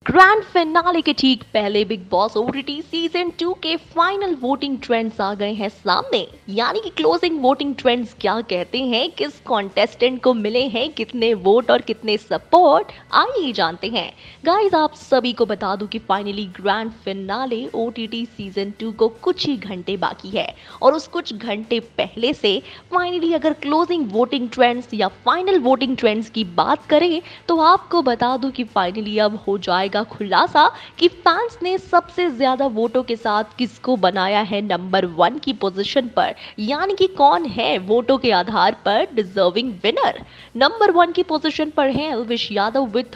Grand finale के ठीक पहले बिग बॉस ओटीटी सीजन 2 के फाइनल वोटिंग ट्रेंड्स आ गए हैं सामने। यानी कि क्लोजिंग वोटिंग ट्रेंड्स क्या कहते हैं, किस कॉन्टेस्टेंट को मिले हैं कितने वोट और कितने सपोर्ट, आइए जानते हैं। गाइस, आप सभी को बता दूं कि finally grand finale OTT season 2 को कुछ ही घंटे बाकी है और उस कुछ घंटे पहले से फाइनली अगर क्लोजिंग वोटिंग ट्रेंड्स या फाइनल वोटिंग ट्रेंड्स की बात करें तो आपको बता दूं कि फाइनली अब हो जाएगा खुलासा कि फैंस ने सबसे ज्यादा वोटों के साथ किसको बनाया है नंबर 1 की पोजीशन पर, यानी कि कौन है वोटों के आधार पर डिजर्विंग विनर। नंबर 1 की पोजीशन पर है Elvish Yadav with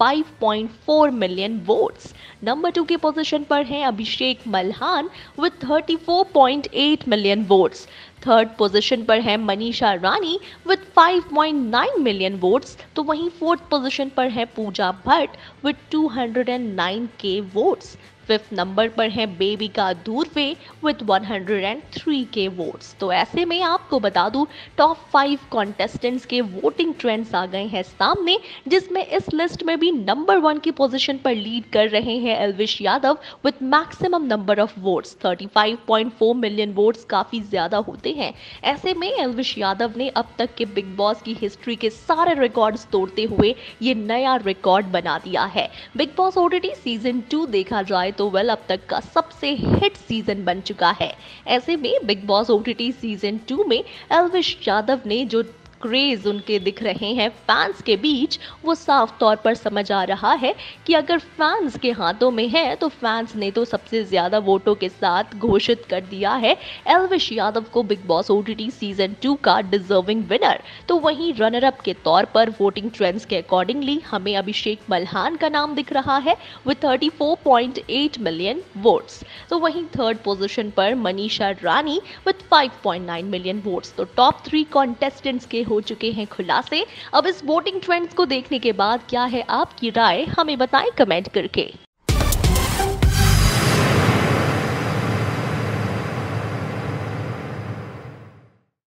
35.4 million votes. Number 2 की पोजीशन पर है Abhishek Malhan with 34.8 million votes. Third position पर है Manisha Rani with 5.9 million votes. तो वहीं फोर्थ पोजीशन पर है पूजा भट्ट विद 209 के वोट्स। फिफ्थ नंबर पर है बेबिका धूर्वे विद 103 के वोट्स। तो ऐसे में आपको बता दूं, टॉप 5 कॉन्टेस्टेंट्स के वोटिंग ट्रेंड्स आ गए हैं सामने, जिसमें इस लिस्ट में भी नंबर 1 की पोजीशन पर लीड कर रहे हैं Elvish Yadav with maximum number of votes. 35.4 million votes काफी ज्यादा होते हैं। ऐसे में एल्विश यादव ने अब तक के बिग बॉस की हिस्ट्री के सारे रिकॉर्ड्स तोड़ते हुए ये नया रिकॉर्ड बना दिया है। बिग बॉस ओटीटी सीजन 2 देखा जाए तो वेल अब तक का सबसे हिट सीजन बन चुका है। ऐसे में बिग बॉस ओटीटी सीजन 2 में एल्विश यादव ने जो क्रेज उनके दिख रहे हैं फैंस के बीच, वो साफ तौर पर समझ आ रहा है कि अगर फैंस के हाथों में है तो फैंस ने तो सबसे ज्यादा वोटों के साथ घोषित कर दिया है एल्विश यादव को बिग बॉस ओटीटी सीजन 2 का डिजर्विंग विनर। तो वहीं रनर अप के तौर पर वोटिंग ट्रेंड्स के अकॉर्डिंगली हमें अभिषेक मल्हान का नाम दिख रहा है विद 34.8 मिलियन वोट्स। तो वहीं थर्ड पोजीशन पर Manisha Rani with 5.9 million votes. तो टॉप 3 कॉन्टेस्टेंट्स के हो चुके हैं खुलासे। अब इस वोटिंग ट्रेंड्स को देखने के बाद क्या है आपकी राय, हमें बताएं कमेंट करके।